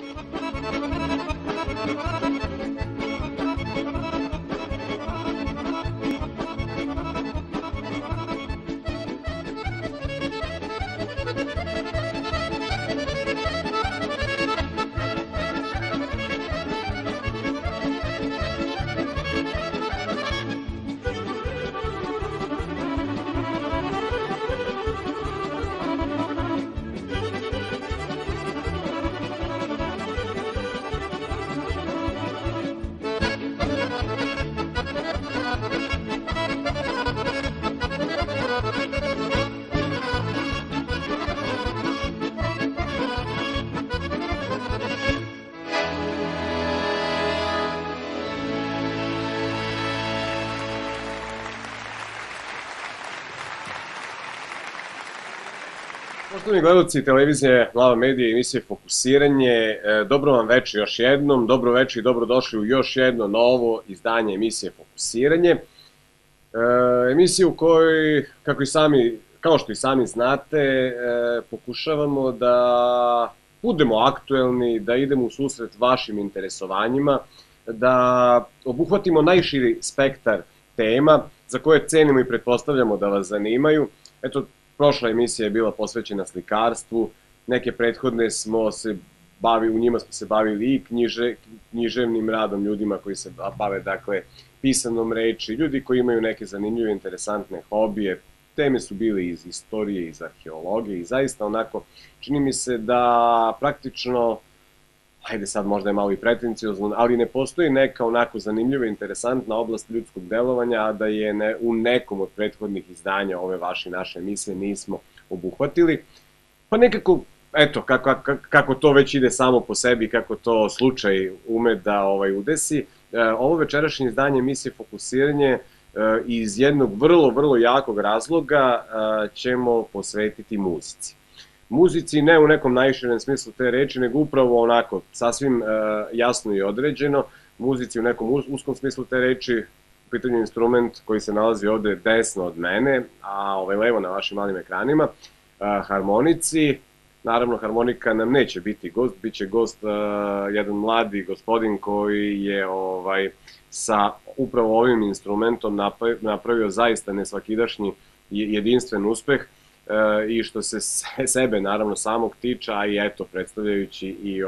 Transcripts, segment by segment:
Poštovani gledalci televizije Plava medija i emisije Fokusiranje, dobro vam veče još jednom, dobro veče i dobrodošli u još jedno novo izdanje emisije Fokusiranje. Emisiju u kojoj, kao što i sami znate, pokušavamo da budemo aktuelni, da idemo u susret vašim interesovanjima, da obuhvatimo najširi spektar tema za koje cenimo i pretpostavljamo da vas zanimaju. Eto, prošla emisija je bila posvećena slikarstvu, neke prethodne u njima smo se bavili i književnim radom, ljudima koji se bave, dakle, pisanom reči, ljudi koji imaju neke zanimljive, interesantne hobije. Teme su bile iz istorije, iz arheologije i zaista onako, čini mi se da praktično, ajde sad možda je malo i pretenciozno, ali ne postoji neka onako zanimljiva i interesantna oblast ljudskog delovanja, a da je u nekom od prethodnih izdanja ove naše emisije nismo obuhvatili. Pa nekako, eto, kako to već ide samo po sebi, kako to slučaj ume da udesi, ovo večerašnje izdanje emisije Fokusiranje iz jednog vrlo jakog razloga ćemo posvetiti muzici. Muzici ne u nekom najširem smislu te reči, nego upravo onako, sasvim jasno i određeno, muzici u nekom uskom smislu te reči, u pitanju instrument koji se nalazi ovde desno od mene, a levo na vašim malim ekranima, harmonici. Naravno, harmonika nam neće biti gost, bit će gost jedan mladi gospodin koji je sa upravo ovim instrumentom napravio zaista nesvakidašnji jedinstven uspeh, i što se sebe naravno samog tiče, a i eto predstavljajući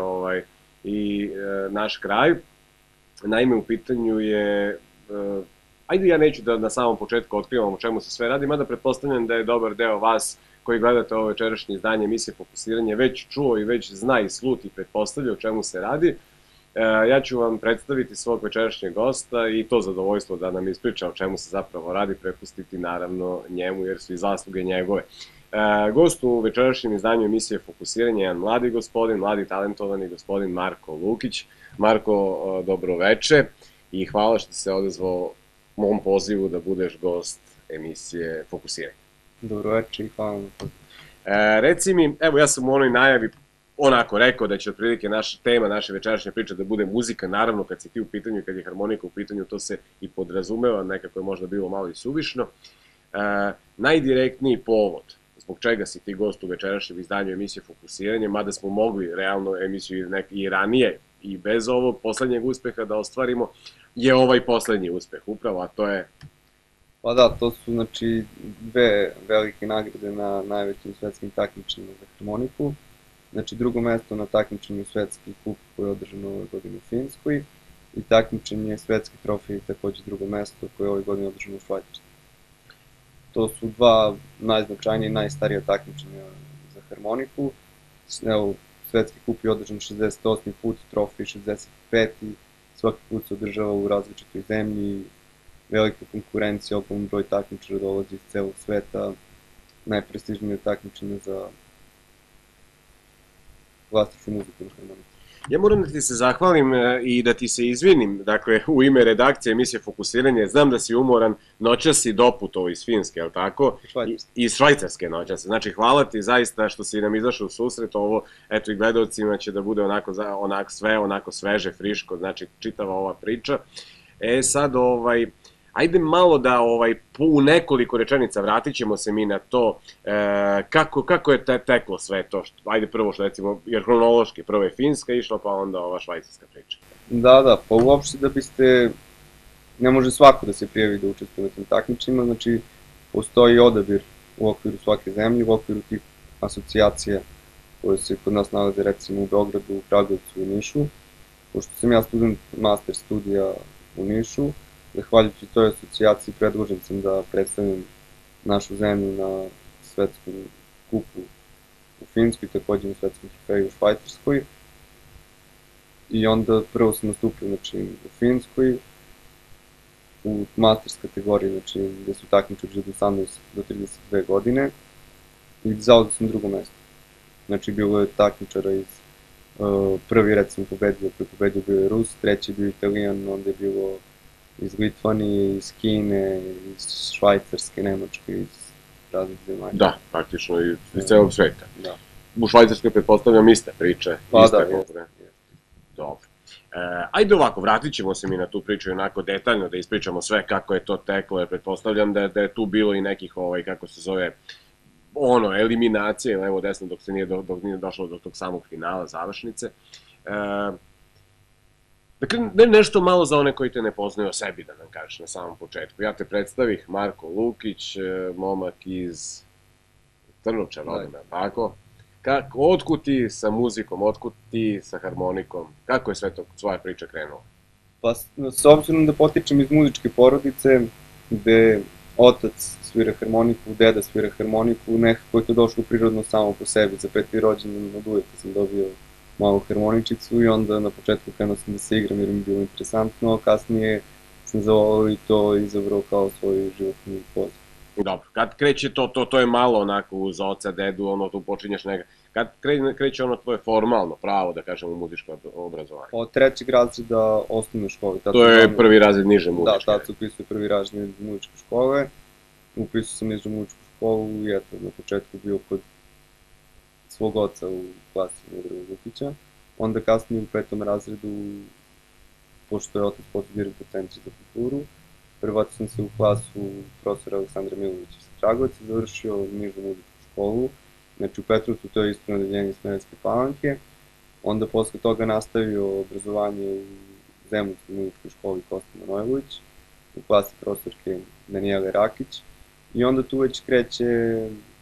i naš kraj. Naime, u pitanju je, ajde ja neću da na samom početku otkrivam o čemu se sve radi, mada pretpostavljam da je dobar deo vas koji gledate ovo večerašnje izdanje emisije Fokusiranje već čuo i već zna i slut i pretpostavlja o čemu se radi. Ja ću vam predstaviti svog večerašnjeg gosta i to zadovoljstvo da nam ispriča o čemu se zapravo radi, prepustiti naravno njemu jer su i zasluge njegove. Gost u večerašnjem izdanju emisije Fokusiranje je jedan mladi gospodin, mladi talentovani gospodin Marko Lukić. Marko, dobro veče i hvala što se odazvao mom pozivu da budeš gost emisije Fokusiranje. Dobro veče i hvala na pozivu. Reci mi, evo ja sam u onoj najavi onako rekao da će otprilike tema naše večerašnje priče da bude muzika, naravno kad si ti u pitanju i kad je harmonika u pitanju, to se i podrazumeva, nekako je možda bilo malo i suvišno. Najdirektniji povod zbog čega si ti gost u večerašnjem izdanju emisije Fokusiranje, mada smo mogli realno emisiju i ranije i bez ovog poslednjeg uspeha da ostvarimo, je ovaj poslednji uspeh upravo, a to je... Pa da, to su znači dve velike nagrade na najvećim svetskim takmičenjima za harmoniku. Znači drugo mesto na takmičenju Svetski kup koje je održano ove godine u Finskoj i takmičenje Svetski trofej takođe drugo mesto koje je ove godine održano u Švajcarskoj. To su dva najznačajnije i najstarija takmičenja za harmoniku. Evo, Svetski kup je održan 68. put, trofej 65. Svaki put se održava u različitoj zemlji, velika konkurencija, ogroman broj takmičara dolazi iz celog sveta, najprestižnije takmičenje za klasičnu muziku na harmoniku. Ja moram da ti se zahvalim i da ti se izvinim, dakle, u ime redakcije emisije Fokusiranje. Znam da si umoran, noćas si doputovao iz Finske, je li tako? Iz Švajcarske noćas. Znači, hvala ti zaista što si nam izašao u susret. Ovo, eto, i gledalcima će da bude onako sveže, friško, znači, čitava ova priča. Sad, Ajde malo da u nekoliko rečenica vratit ćemo se mi na to kako je teklo sve to. Ajde prvo što recimo, jer hronološki, prvo je Finska išla pa onda ova švajcarska priča. Da, pa uopšte da biste, ne može svako da se prijavi da učestvuje na tim takmičenjima, znači postoji odabir u okviru svake zemlje, u okviru tih asocijacija koje se kod nas nalaze recimo u Beogradu, u Kragujevcu i Nišu. Pošto sam ja student master studija u Nišu, zahvaljujući toj asocijaciji predložen sam da predstavim našu zemlju na svetskom kupu u Finskoj, takođe na svetskom trofeju u Švajcarskoj. I onda prvo sam nastupio u Finskoj, u masters kategoriji, znači gde su takmičari od 18 do 32 godine i zauzeo sam drugo mesto. Znači bilo je takmičara iz prvi recimo pobedio bio je Rus, treći bio Italijan, onda je bilo iz Litvanije, iz Kine, iz Švajcarske, Nemačke, iz raznih zemalja. Da, praktično iz celog sveta. Da. U Švajcarskoj pretpostavljam iste priče. Pa da, jeste. Dobro. Ajde ovako, vratit ćemo se mi na tu priču onako detaljno da ispričamo sve kako je to teklo, jer pretpostavljam da je tu bilo i nekih, kako se zove, eliminacije, levo desno dok nije došlo do tog samog finala, završnice. Dakle, nešto malo za one koji te ne poznaju o sebi, da nam kažeš na samom početku. Ja te predstavih, Marko Lukić, momak iz Trnovča rodina, tako? Otkud ti sa muzikom, otkud ti sa harmonikom, kako je sve to svoja priča krenula? Pa, s obzirom da potičem iz muzičke porodice, gde otac svira harmoniku, deda svira harmoniku, nekako je to došlo prirodno samo po sebi. Za 5. rođendan od uvijeka sam dobio malu harmoničicu i onda na početku krenuo sam da se igram jer mi je bilo interesantno, a kasnije sam zavolao i to izabrao kao svoj životni poziv. Dobro, kad kreće to je malo onako uz oca, dedu, tu počinješ nekako, kad kreće tvoje formalno pravo, da kažemo, muzičko obrazovanje? Od 3. razreda osnovne škole. To je prvi razred niže muzičke? Da, tad se upisuje prvi razred muzičke škole, upisao sam nižu muzičku školu i eto, na početku bio kod svog oca u klasi Miodraga Vukića, onda kasnije u 5. razredu, pošto je otac postao direktor Centra za kulturu, prebacio sam se u klasu profesora Aleksandra Milovića sa Kragujevca, završio nižu muzičku školu, znači u Petrovcu to je ispravno odeljenje Smederevske Palanke, onda posle toga nastavio obrazovanje u Zemunskoj muzičkoj školi Kosta Manojlović, u klasi profesorke Danijele Rakić, i onda tu već kreće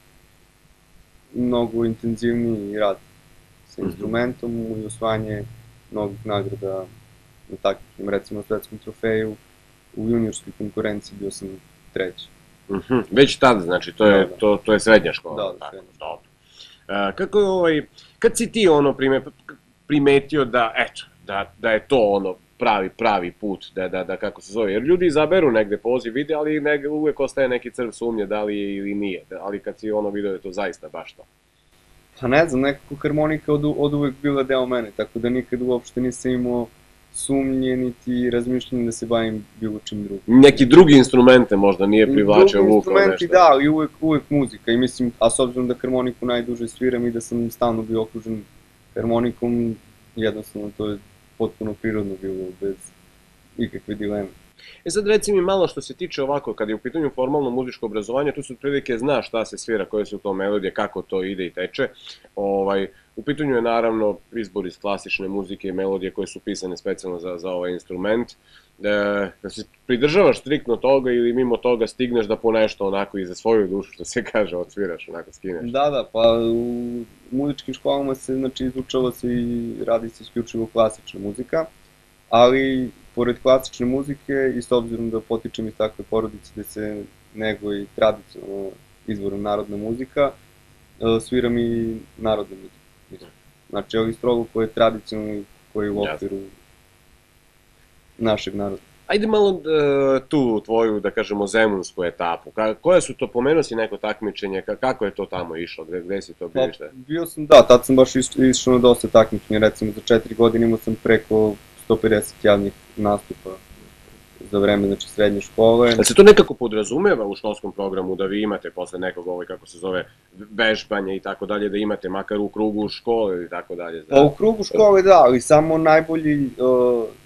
mnogo intenzivniji rad sa instrumentom i osvajanje mnogih nagrada na takvim, recimo na svetskom trofeju. U juniorskoj konkurenciji bio sam 3. Već tada, znači, to je srednja škola? Da, srednja. Kako je kad si ti primetio da je to pravi put, da kako se zove, jer ljudi izaberu negde poziv, vide, ali uvek ostaje neki crv sumnje da li je ili nije, ali kad si vidio da je to zaista baš to? Pa ne znam, nekako harmonika od uvek bila deo mene, tako da nikad uopšte nisam imao sumnje, niti razmišljanje da se bavim bilo čim drugim. Neki drugi instrumente možda nije privlačio Luka? Drugi instrumenti da, ali uvek muzika i mislim, a s obzirom da harmoniku najduže sviram i da sam stalno bio okružen harmonikom, jednostavno to je potpuno prirodno bilo, bez ikakve dileme. Sad reci mi malo što se tiče ovako, kad je u pitanju formalno muzičko obrazovanje, tu se otprilike zna šta se svira, koje su to melodije, kako to ide i teče. U pitanju je naravno izbor iz klasične muzike i melodije koje su pisane specijalno za ovaj instrument. Da se pridržavaš striktno toga ili mimo toga stigneš da po nešto onako i za svoju dušu, što se kaže, odsviraš, onako skineš? Da, pa u muzičkim školama se, znači, izučava se i radi se isključivo klasična muzika, ali pored klasične muzike i s obzirom da potičem iz takve porodice gde se nego i tradicionalno izvorna narodna muzika, sviram i narodnu muziku. Znači, ali strogo koje je tradicionalno, koje je u okviru našeg naroda. Ajde malo tu tvoju, da kažemo, zemunsku etapu. Koje su to, pomenuo si neko takmičenje, kako je to tamo išlo, gde si to bio? Bio sam, da, tad sam baš išao na dosta takmičenja, recimo za 4 godine imao sam preko 150 javnih nastupa za vreme, znači, srednje škole. Da se to nekako podrazumeva u školskom programu, da vi imate posle nekog, kako se zove, vežbanja i tako dalje, da imate makar u krugu škole ili tako dalje? Pa u krugu škole da, ali samo najbolji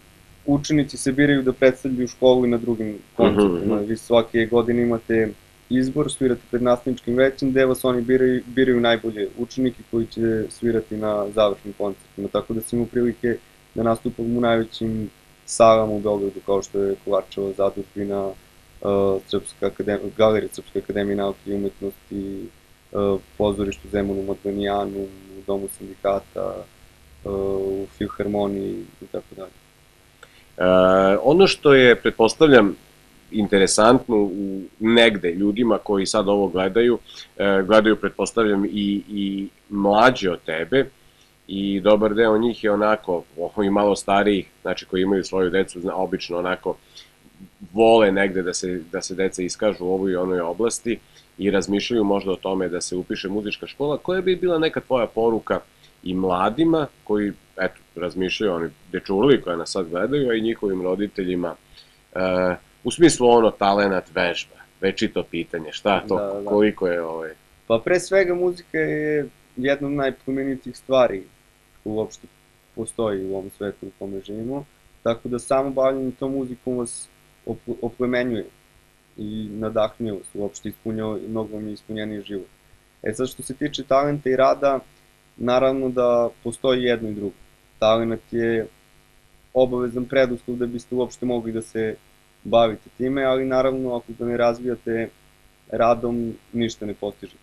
učenici se biraju da predstavljaju školu i na drugim koncertima. Vi svake godine imate izbor, svirate pred nastavničkim većem, gde vas oni biraju najbolje učenike koji će svirati na završnim koncertima. Tako da sam imao prilike da nastupam u najvećim salama u Beogradu, kao što je Kovačeva zadužbina, Galerija Srpske akademije nauke i umetnosti, pozorištu Zemun u Modvanijanu, u Domu sindikata, u Filharmoniji i tako dalje. Ono što je, pretpostavljam, interesantno negde ljudima koji sad ovo gledaju, pretpostavljam, i mlađe od tebe, i dobar deo njih je onako, i malo starijih, znači koji imaju svoju decu, obično onako vole negde da se deca iskažu u ovoj i onoj oblasti i razmišljaju možda o tome da se upiše muzička škola. Koja bi bila neka tvoja poruka i mladima koji, eto, razmišljaju, oni dečurli koje nas sad gledaju, a i njihovim roditeljima, u smislu ono talenat, vežba, večito pitanje, šta to, koliko je ovaj... Pa pre svega muzika je jedna od najplemenitijih stvari koja uopšte postoji u ovom svetu u kome živimo, tako da samo bavljanje tom muzikom vas oplemenjuje i nadahnjuje vas, uopšte ispunjava mnogo mi ispunjeniji život. Sad što se tiče talenta i rada, naravno da postoji jedno i drugo. Talent je obavezan preduslov da biste uopšte mogli da se bavite time, ali naravno ako ga ne razvijate radom, ništa ne postižete.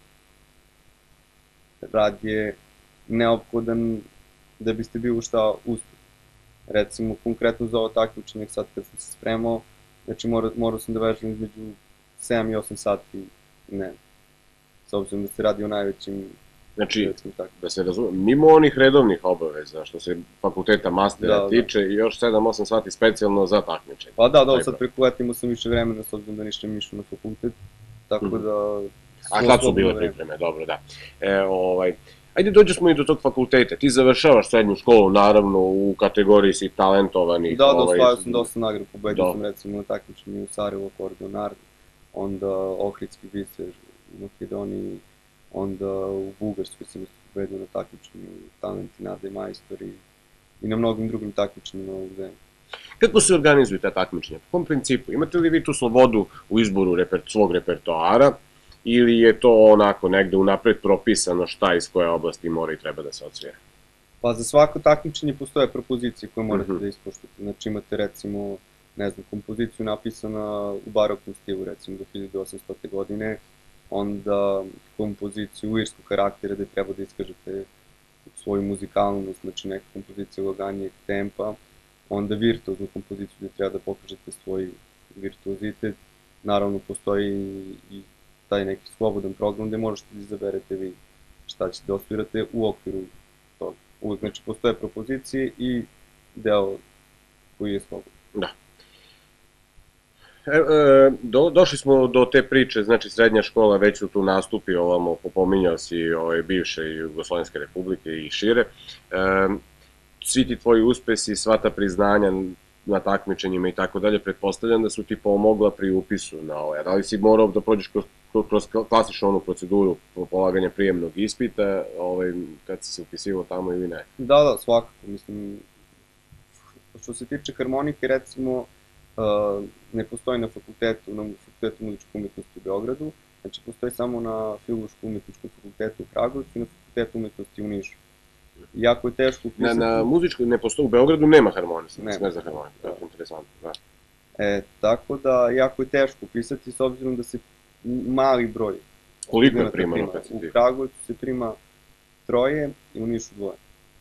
Rad je neophodan da biste bilo šta uspeli. Recimo, konkretno za ovo takmičenje, sad kad sam se spremao, znači morao sam da vežbam između 7 i 8 sati dnevno. S obzirom da se radi o najvećim... Znači, da se razumem, mimo onih redovnih obaveza, što se fakulteta mastera tiče, i još 7-8 sati specijalno za takmičenje. Pa da, sad preko leta imao sam više vremena, s obzirom da ništa išao na fakultet, tako da... A kad su bile pripreme, dobro, da. Ajde, dođe smo i do tog fakulteta. Ti završavaš srednju školu, naravno, u kategoriji si talentovani. Da, osvajao sam dosta nagrada, pobedio sam recimo na takmičenju u Sarajevo, Akordeonar, onda Ohridski biser u Makedoniji, onda u Bugarskoj sam pobedio na takmičenju Talenti, Nade, Majstori i na mnogim drugim takmičenjima u zemlji. Kako se organizuju ta takmičenja? Po kom principu? Imate li vi tu slobodu u izboru svog repertoara ili je to onako negde unapred propisano šta iz koje oblasti mora i treba da se odsvira? Pa za svako takmičenje postoje propozicije koje morate da ispoštujete. Znači imate recimo, ne znam, kompoziciju napisana u baroknom stilu, recimo do 1800. godine, onda kompoziciju irskog karaktera gde treba da iskažete svoju muzikalnost, znači neka kompozicija laganijeg tempa, onda virtuoznu kompoziciju gde treba da pokažete svoj virtuozitet. Naravno, postoji i taj neki slobodan program gde možete da izaberete vi šta ćete da osvirate u okviru toga. Uvijek, znači, postoje propozicije i deo koji je slobodan. Da. Došli smo do te priče, znači srednja škola, već su tu nastupi, ovamo popominjao si bivše Jugoslovenske republike i šire. Svi ti tvoji uspesi, sva ta priznanja na takmičenjima i tako dalje, pretpostavljam da su ti pomogla pri upisu na ovaj. Da li si morao da prođeš kroz klasičnu onu proceduru polaganja prijemnog ispita kad si se upisivao tamo ili ne? Da, svakako. Mislim, što se tiče harmonike, recimo, ne postoji na Fakultetu muzičke umetnosti u Beogradu, znači postoji samo na Filološko-umetničkom fakultetu u Kragujevcu i na Fakultetu umetnosti u Nišu. Jako je teško upisati... Na muzičkoj, ne postoji, u Beogradu nema harmonisa, ne za harmoniku, to je interesantno, da. Tako da, jako je teško upisati s obzirom da se mali broj... Koliko je primano kad si ti? U Kragujevcu se prima 3 i u Nišu 2.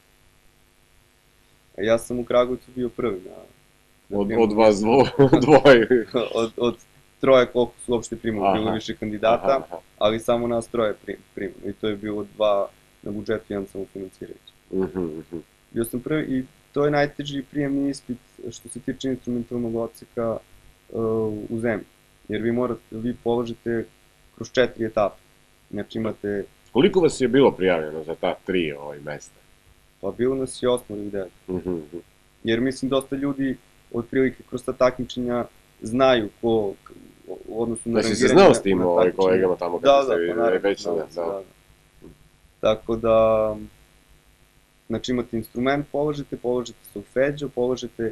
Ja sam u Kragujevcu bio prvi Od vas dvoje? Od 3 koliko su uopšte primali, bilo više kandidata, ali samo nas 3 primano. I to je bilo 2 na budžetu, jedan samofinancirajući. Bio sam prvi i to je najteži prijemni ispit što se tiče instrumentalnog odseka u zemlji. Jer vi položite kroz 4 etape. Znači imate... Koliko vas je bilo prijavljeno za ta 3 mesta? Pa bilo nas je 8 ili 9. Jer mislim dosta ljudi otprilike kroz ta takmičenja znaju ko u odnosu na rangiranje... Da si se znao s tim kolegama tamo kada ste već... Da. Tako da, znači imate instrument, položite solfeđo, položite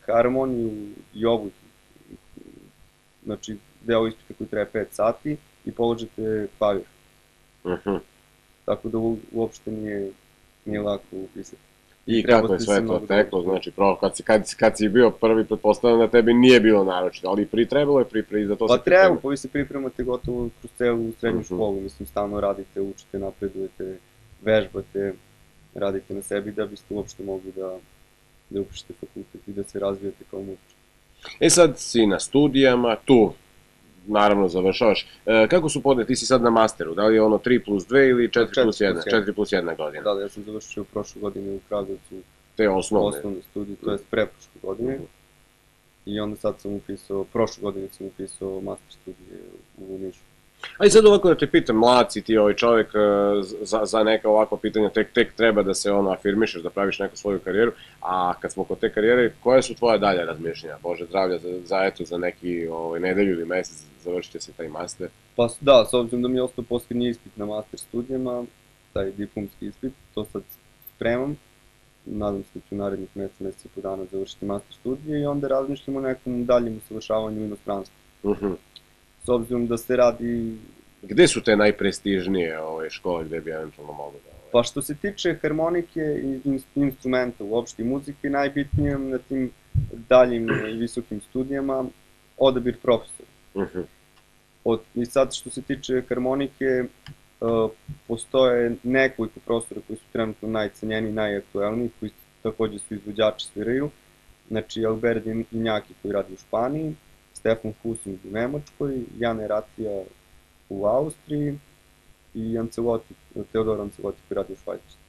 harmoniju i ovu, znači deo ispita koji traje 5 sati i položite klavir. Tako da uopšte nije lako upisati. I kako je sve to teklo, znači kad si bio prvi, pretpostavljam da tebi nije bilo naročito, ali trebalo je za to se pripremati. Pa treba, pa vi se pripremate gotovo kroz celu srednju školu, mislim, stalno radite, učite, napredujete, vežbate, radite na sebi da biste uopšte mogli da upišete fakultet i da se razvijete kao muzičar. Sad si na studijama, tu naravno završavaš. Kako su podne, ti si sad na masteru, da li je ono 3+2 ili 4+1? 4+1 godina. Da, ja sam završio prošle godine u Kragujevcu te osnovne studije, to je preprošle godine. I onda sad sam upisao, prošle godine sam upisao master studije u Nišu. Ajde sad ovako da te pitam, mlad si ti ovaj čovjek, za neka ovakva pitanja tek treba da se afirmišeš, da praviš neku svoju karijeru, a kad smo kod te karijere, koje su tvoja dalja razmišljenja? Bože zdravlja, za neki nedelju ili mesec završit će se taj master? Pa da, s obzirom da mi je ostao posljednji ispit na master studijama, taj diplomski ispit, to sad spremam, nadam se da ću u narednih mesec i po dana završiti master studije i onda razmišljam o nekom daljem usavršavanju u inostranstvu. S obzirom da se radi... Gde su te najprestižnije škole gde bi eventualno mogo da... Pa što se tiče harmonike i instrumenta uopšte i muzike, najbitnije na tim daljim i visokim studijama odabir profesora. I sad što se tiče harmonike, postoje nekoliko profesora koji su trenutno najcenjeniji, najaktuelniji, koji takođe su izvođači, sviraju. Znači Albert Injaki koji radi u Španiji, Stefan Husing u Nemačkoj, Jane Ratija u Austriji i Teodor Ancelotti koji radi u Švajcarskoj.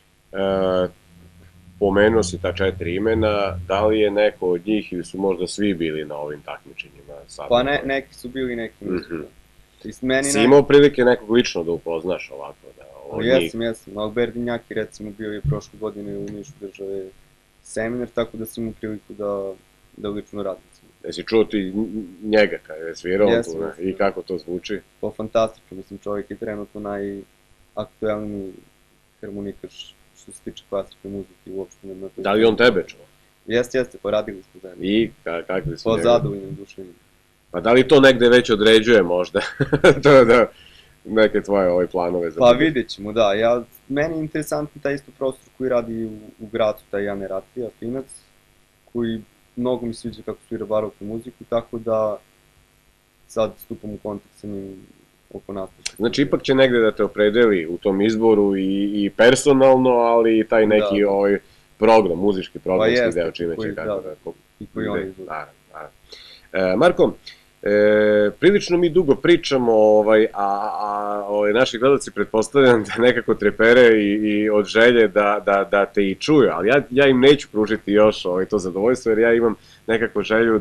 Pomenuo si ta 4 imena, da li je neko od njih ili su možda svi bili na ovim takmičenjima? Pa neki su bili, neki nisu. Si imao prilike nekog lično da upoznaš ovako? Jesam. Albert Injaki recimo bio je prošle godine u Nišu države seminar, tako da sam imao priliku da lično radim. Jesi čuo ti njega kada je svirao i kako to zvuči? Pa fantastično, mislim, čovjek je trenutno najaktuelniji harmonikaš što se tiče klasične muzike uopšte. Da li on tebe čuo? Jeste, pa radili smo zajedno. I kakvi su njega? Pa zadovoljnim duševnim. Pa da li to negde već određuje možda? Neke tvoje planove za... Pa vidjet ćemo, da. Meni je interesantno taj isto prostor koji radi u Gracu, taj Jane Ratija, Finac, koji mnogo mi sviđa kako svira baroknu muziku, tako da sad stupam u kontakt sa njim oko nastupa. Znači ipak će negde da te opredeli u tom izboru i personalno, ali i taj neki program, muzički programski deo čime će kako da... I koji on izvodi. Marko, prilično mi dugo pričamo, a naši gledalci pretpostavljam da nekako trepere i od želje da te i čuju, ali ja im neću pružiti još to zadovoljstvo, jer ja imam nekako želju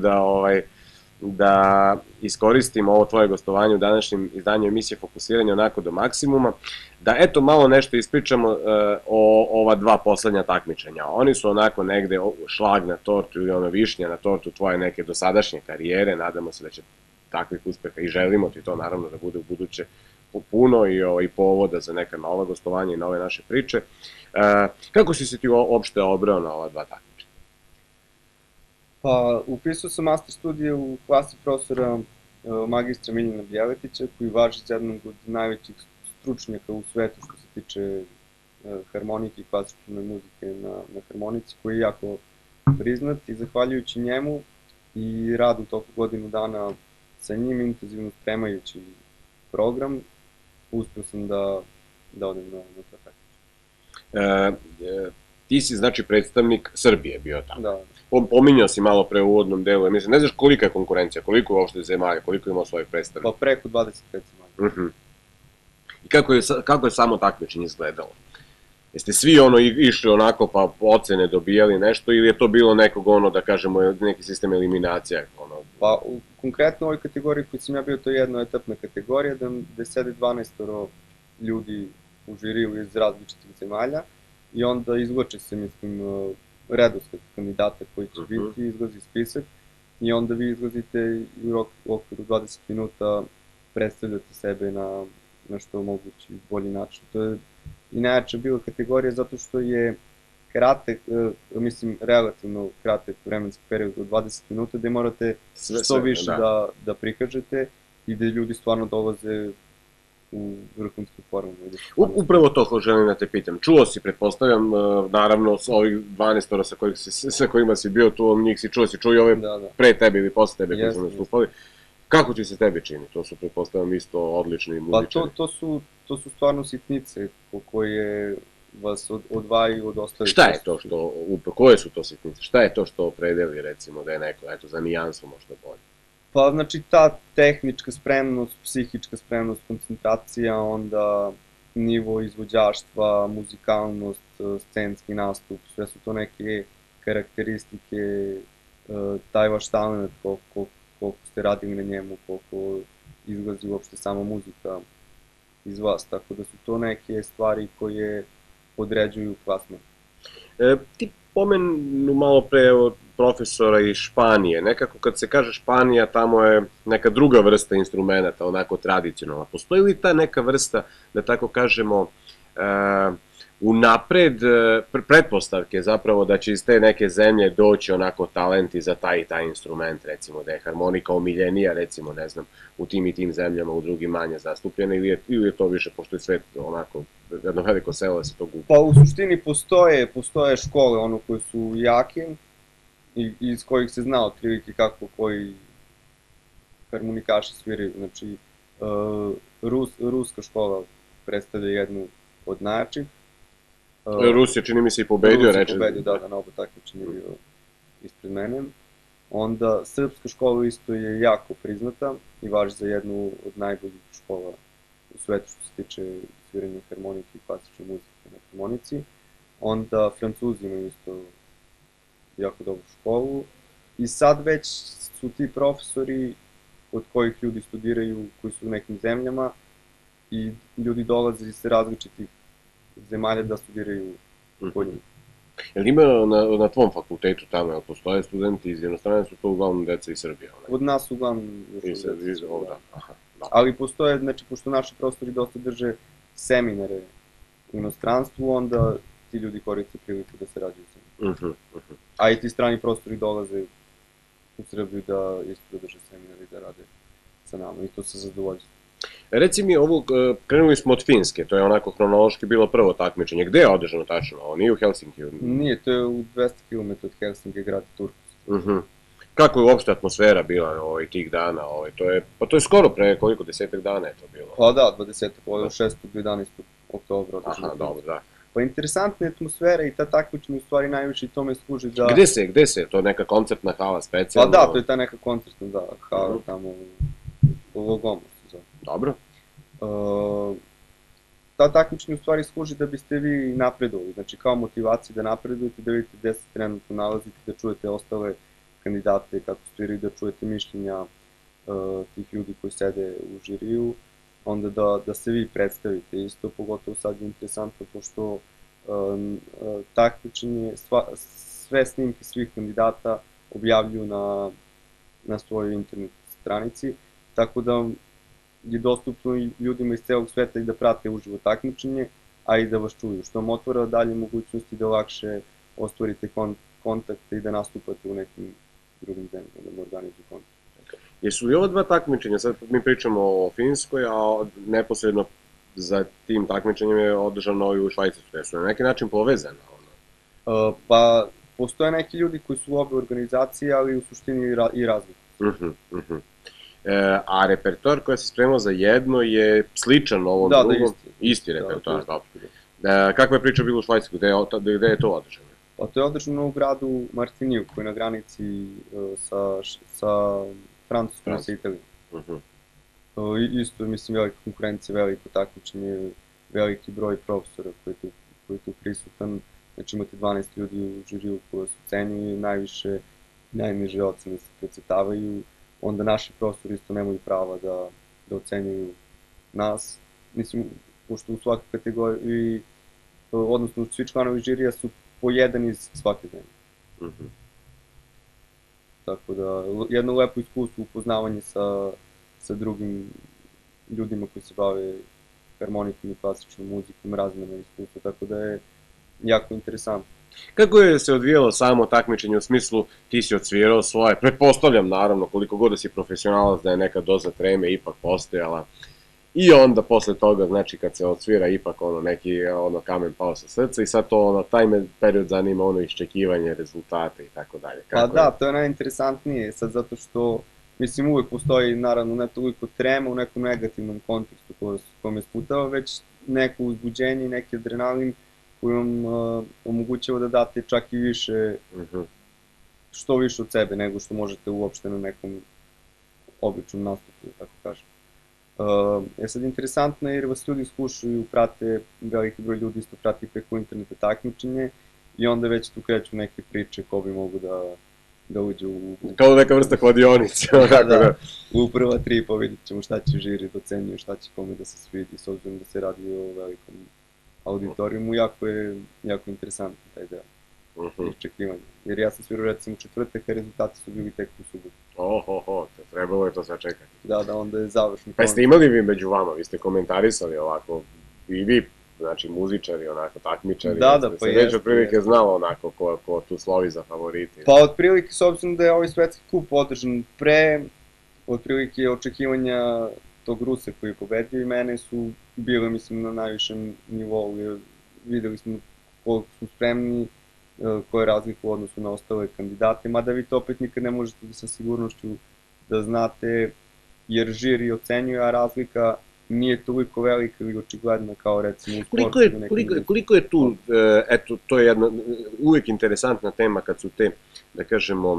da iskoristim ovo tvoje gostovanje u današnjem izdanju emisije Fokusiranje onako do maksimuma, da eto malo nešto ispričamo o ova 2 poslednja takmičenja. Oni su onako negde šlag na tortu ili višnja na tortu tvoje neke dosadašnje karijere, nadamo se da će takvih uspeha i želimo ti to naravno da bude u buduće puno i povoda za neka nova gostovanja i nove naše priče. Kako si se ti uopšte obrao na ova 2 takmičenja? Pa, upisao sam master studije u klasi profesora magistra Miljana Bjeletića, koji važi za jednog od najvećih stručnjaka u svetu što se tiče harmonike i klasične muzike na harmonici, koji je jako priznat i zahvaljujući njemu i radu toku godinu dana sa njim, intenzivno spremajući program, uspio sam da odem na to takmičenje. Ti si znači predstavnik Srbije bio tamo. Da. Pominjao si malo pre u uvodnom delu, mislim, ne znaš kolika je konkurencija, koliko je uopšte zemalja, koliko ima svojih predstavnika? Pa preko 25 zemalja. I kako je samo takmičenje izgledalo? Jeste svi išli onako pa ocene dobijali nešto ili je to bilo nekog da kažemo neki sistem eliminacija? Pa konkretno u ovoj kategoriji koji sam ja bio, to je jednoetapna kategorija gde sede 12 ljudi u žiriju iz različitih zemalja i onda izvlače se, mislim, redosled kandidata koji će biti, izlazi spisak i onda vi izlazite i u okviru 20 minuta predstavljate sebe na što mogući bolji način. To je i najjača bila kategorija zato što je kratak, mislim, relativno kratak vremenski period od 20 minuta, gde morate što više da prikažete i gde ljudi stvarno dolaze u vrhunsku formu. Upravo to želim da te pitam. Čuo si, pretpostavljam, naravno, s ovih 12 sa kojima si bio tu, njih si čuo i ove pre tebe ili posle tebe koji su nastupali. Kako ti se tebi čini? To su, pretpostavljam, isto odlični muzičari. Pa to su stvarno sitnice koje vas odvajaju od ostalih. Šta je to koje su to sitnice? Šta je to što opredeli, recimo, da je neko, eto, za nijansu možda bolje? Pa, znači, ta tehnička spremnost, psihička spremnost, koncentracija, onda nivo izvođaštva, muzikalnost, scenski nastup, sve su to neke karakteristike, taj vaš talent, koliko ste radili na njemu, koliko izlazi uopšte sama muzika iz vas, tako da su to neke stvari koje određuju plasman. Ti pomenu malo pre profesora iz Španije, nekako kad se kaže Španija, tamo je neka druga vrsta instrumenta, onako tradicionalna. Postoji li ta neka vrsta, da tako kažemo, unapred pretpostavke zapravo da će iz te neke zemlje doći onako talenti za taj i taj instrument, recimo da je harmonika omiljenija, recimo, ne znam, u tim i tim zemljama, u drugim manje zastupljene, ili je to više, pošto je svet onako jedno veliko selo da se to gubi? Pa u suštini postoje škole ono koje su jake i iz kojih se zna otprilike kako koji harmonikaši sviraju, znači ruska škola predstavlja jednu od najjačih. Rus je, čini mi se, i pobedio, reče. Rus je pobedio, da, na oba takmičenja bio ispred mene. Onda, srpska škola isto je jako priznata i važi za jednu od najboljih škola u svetu što se tiče sviranja harmonike i klasične muzike na harmonici. Onda, Francuzi imaju isto jako dobru školu. I sad već su ti profesori od kojih ljudi studiraju, koji su u nekim zemljama i ljudi dolaze iz različitih zemalja da studiraju kod njih. Jel ima na tvom fakultetu tamo, jel postoje studenti iz jednostrane, su to uglavnom deca iz Srbije? Kod nas uglavnom još od deca. Ali postoje, znači, pošto naši profesori dosta drže seminare u inostranstvu, onda ti ljudi koriste priliku da se rađaju sa njim. A i ti strani profesori dolaze u Srbiju da isto drže seminare i da rade sa nama i to se zadovoljstvo. Reci mi, krenuli smo od Finske, to je onako hronološki bilo prvo takmičenje. Gde je održano tačno? Ovo nije u Helsinkiju? Nije, to je u 200 km od Helsinki, grada Turkus. Kako je uopšte atmosfera bila tih dana? Pa to je skoro pre koliko, 10 dana je to bilo? Pa da, 20. od 6. do 11. oktobra. Aha, dobro, da. Pa interesantna je atmosfera i ta takmičenja u stvari najviše i tome služi da... Gde se? To je neka koncertna hala specijalna? Pa da, to je ta neka koncertna hala tamo u Logomu. Dobro. Ta takmičenja u stvari služi da biste vi napredovali, znači kao motivacija da napredujete, da vidite gde se trenutno nalazite, da čujete ostale kandidate kako sviraju, da čujete mišljenja tih ljudi koji sede u žiriju, onda da se vi predstavite isto, pogotovo sad je interesantno pošto takmičenje, sve snimke svih kandidata objavljuju na svojoj internet stranici, tako da je dostupno i ljudima iz celog sveta i da prate uživo takmičenje, a i da vas čuju, što vam otvara dalje mogućnosti da lakše ostvarite kontakte i da nastupate u nekim drugim zemljama, da ne organizuju kontakte. Jesu li ova dva takmičenja, sad mi pričamo o Finskoj, a neposredno za tim takmičenjem je održano i u Švajcarskoj, jesu na neki način povezane? Pa, postoje neki ljudi koji su u obe organizacije, ali u suštini i razliku. A repertoar koja se spremao za jedno je sličan ovom drugom? Isti repertoar, dobro. Kakva je priča bila u Švajcarskoj, gde je to održano? Pa to je održano u gradu Martiniju, koji je na granici sa Francuskom i sa Italijom. Isto, mislim, velika konkurencija, veliko takmičenje, veliki broj profesora koji je tu prisutan. Znači imate 12 ljudi u žiriju koji se ocenjuju, najniže ocene se precrtavaju. Onda naši profesori isto nemaju prava da ocenjuju nas. Mislim, pošto u svakoj kategoriji, odnosno svi članovi žirija su po jedan iz svake zemlje. Tako da, jedno lepo iskustvo, upoznavanje sa drugim ljudima koji se bave harmonikom i klasičnom muzikom, razmena iskustva, tako da je jako interesantno. Kako je se odvijalo samo takmičenje u smislu ti si odsvirao svoje, pretpostavljam naravno koliko god da si profesionalac da je neka doza treme ipak postojala i onda posle toga znači kad se odsvira ipak neki kamen pao sa srca i sad to taj me period zanima iščekivanje rezultate i tako dalje. Pa da, to je najinteresantnije sad zato što mislim uvek postoji naravno ne toliko trema u nekom negativnom kontekstu kome sputava, već neko uzbuđenje i neki adrenalin koji vam omogućava da date čak i više, što više od sebe nego što možete uopšte na nekom običnom nastupu, tako kažem. Sad interesantno je jer vas ljudi slušaju, prate, veliki broj ljudi isto prati preko interneta takmičenje i onda već tu kreću neke priče ko bi mogu da uđe u... Kao neka vrsta kladionice. Da, u prva 3 pa vidjet ćemo šta će žiri da ocenjuje, šta će kome da se svidi, s obzirom da se radi o velikom auditorijumu, jako je interesantno taj deo iščekivanja. Jer ja sam svirao recimo u četvrtak, a rezultati su bili tek u subotu. Trebalo je to sad čekati. Da, onda je završni. Pa jeste imali vi među vama, vi ste komentarisali ovako, i vi, znači muzičari, onako, takmičari, da, pa jeste. Već otprilike znalo onako ko tu slovi za favoriti. Pa otprilike, s obzirom da je ovaj svetski kup održan pre, otprilike očekivanja tog Rusa koji je pobedio i mene su bile, mislim, na najvišem nivou, jer videli smo koliko su spremni, koja je razlika u odnosu na ostale kandidate, mada vi to opet nikad ne možete sa sigurnošću da znate, jer žiri ocenjuje, a razlika nije toliko velika ili očigledna kao recimo u sportu. Koliko je tu, eto, to je jedna uvijek interesantna tema kad su te, da kažemo,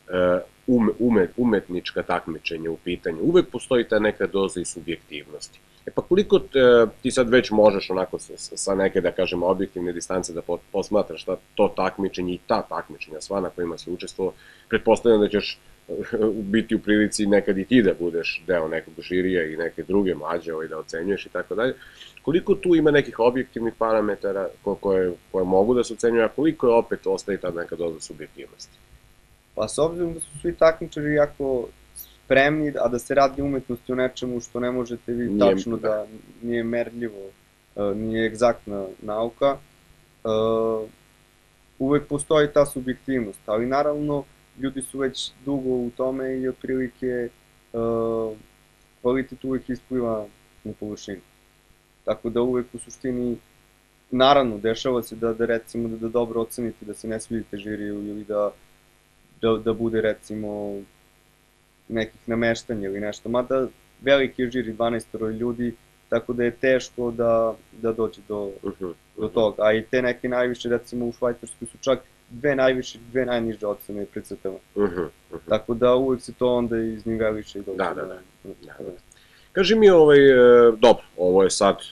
umetnička takmičenja u pitanju. Uvijek postoji ta neka doza i subjektivnosti. Pa koliko ti sad već možeš onako sa neke, da kažemo, objektivne distance da posmatraš to takmičenje i ta takmičenja sva na kojima se učestvovao, pretpostavljam da ćeš biti u prilici nekad i ti da budeš deo nekog žirija i neke druge mlađe da ocenjuješ i tako dalje. Koliko tu ima nekih objektivnih parametara koje mogu da se ocenjuju, a koliko je opet ostaje ta neka doza subjektivnosti? Pa s obzirom da su svi takmičari jako spremni, a da se radi umetnosti u nečemu što ne možete vi tačno da nije merljivo, nije egzaktna nauka, uvek postoji ta subjektivnost, ali naravno ljudi su već dugo u tome i otprilike kvalitet uvek ispliva na površinu. Tako da uvek u suštini, naravno, dešava se da recimo da dobro ocenite, da se ne svidite žiriju ili da bude recimo nekih nameštanja ili nešto, mada veliki je žiri 12 ljudi, tako da je teško da dođe do toga, a i te neke najviše, recimo u Švajcarskoj su čak dve najviše, dve najniže ocene precrtava. Tako da uvek se to onda izniveliše i dođe. Da. Kaži mi, dobro, ovo je sad,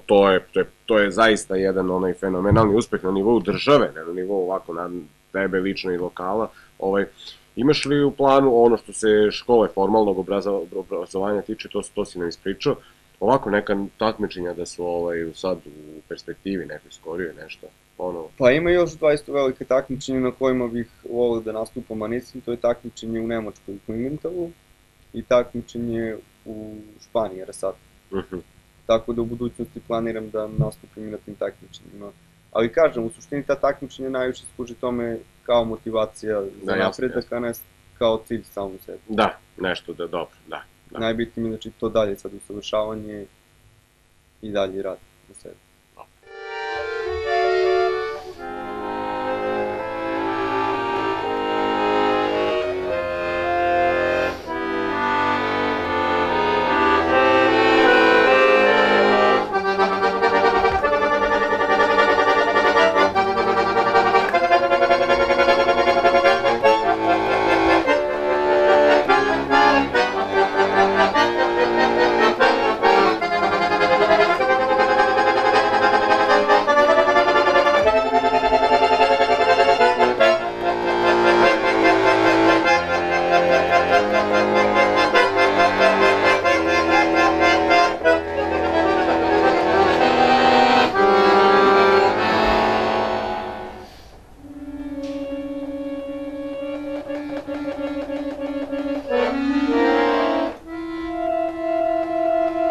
to je zaista jedan onaj fenomenalni uspeh na nivou države, ne na nivou ovako na tebe lično i lokala. Imaš li u planu ono što se škole formalnog obrazovanja tiče, to si nam ispričao, ovako neka takmičenja da su sad u perspektivi nekoj skorijoj nešto? Pa ima još 20 velike takmičenja na kojima bih volio da nastupam, a nisam, to je takmičenje u Nemačkoj u Klimentalu i takmičenje u Španiji, Arasat. Tako da u budućnosti planiram da nastupim i na tim takmičenjima. Ali kažem, u suštini ta takmičenja najviše služi tome kao motivacija za napredak, a ne kao cilj samom sebi. Da, nešto da dobro, da. Najbitnije mi je znači to dalje sad usavršavanje i dalje rad na sebi.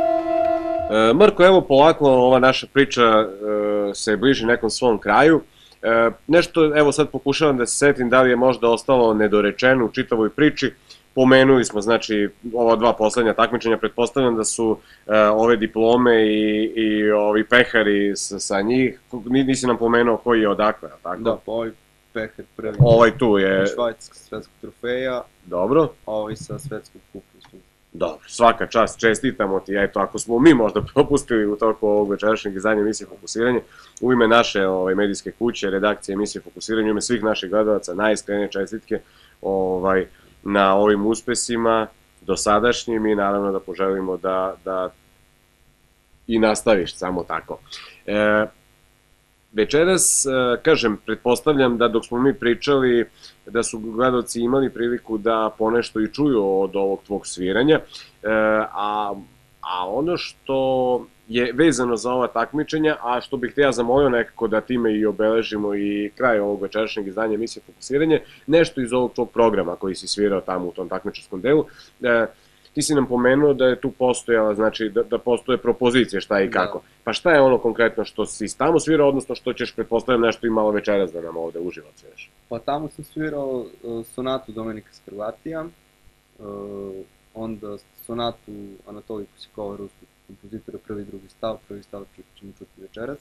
Marko, evo polako ova naša priča se bliži nekom svom kraju. Nešto, evo sad pokušavam da se setim da li je možda ostalo nedorečeno u čitavoj priči. Pomenuli smo, znači, ova dva poslednja takmičenja, pretpostavljam da su ove diplome i ovi pehari sa njih, nisi nam pomenuo koji je odakle, tako? Da, pa ovaj pehar prvi. Ovaj tu je... Švajcarskog svetskog trofeja, Dobro. a ovaj sa svetskog kupa. Dobro, svaka čast, čestitamo ti, eto, ako smo mi možda propustili u toku ovog večerašnjeg izdanja emisije Fokusiranje, u ime naše medijske kuće, redakcije emisije Fokusiranje, u ime svih naših gledalaca, najiskrenije čestitke na ovim uspesima dosadašnjim i naravno da poželimo da i nastaviš samo tako. Večeras, kažem, pretpostavljam da dok smo mi pričali da su gledalci imali priliku da ponešto i čuju od ovog tvog sviranja, a ono što je vezano za ova takmičenja, a što bih te ja zamolio nekako da time i obeležimo i kraj ovog večerašnjeg izdanja emisije Fokusiranje, nešto iz ovog tvog programa koji si svirao tamo u tom takmičarskom delu. Ti si nam pomenuo da je tu postojala, znači da postoje propozicije šta i kako. Pa šta je ono konkretno što si tamo svirao, odnosno što ćeš, pretpostavljam, nešto i malo večeras da nam ovde uživo sviraš? Pa tamo sam svirao sonatu Dominika Skarlatija, onda sonatu Anatolija Kusikova, ruskog kompozitora, prvi i drugi stav ćemo čuti večeras.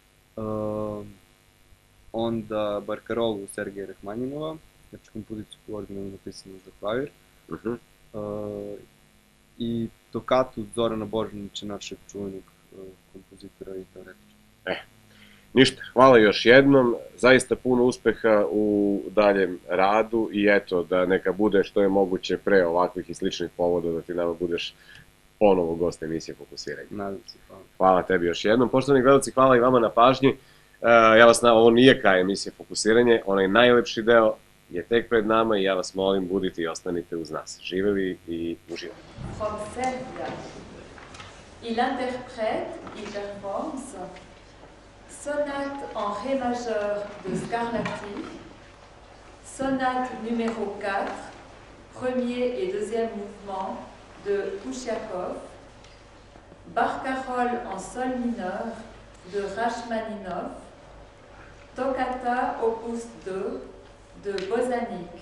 Onda Barkarolu Sergeja Rahmanjinova, znači kompoziciju koju originalno napisano za klavir. I Tokatu Zorana Božanića, našeg čuvenog kompozitora i teoretičara. Ništa, hvala još jednom, zaista puno uspeha u daljem radu i eto, da neka bude što je moguće pre ovakvih i sličnih povoda da ti nama budeš ponovo gost emisije Fokusiranje. Nadam se, hvala. Hvala tebi još jednom. Poštovani gledalci, hvala i vama na pažnji. Ja vas ovo nije kraj emisije Fokusiranje, onaj najlepši deo je tek pred nama i ja vas molim, budite i ostanite uz nas. Živeli i uživali. From Serbia. Il interprète et performe sonate en ré majeur de Scarlatti, sonate numéro 4, premier et deuxième mouvement de Pushakov, barcarolle en sol mineur de Rachmaninov, toccata opus 2 de Bozanic.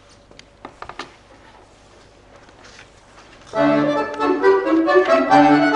Thank you.